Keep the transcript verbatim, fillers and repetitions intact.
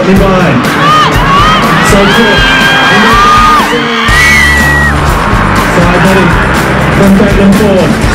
shortly by. So quick. Side heading from Caitlin Ford.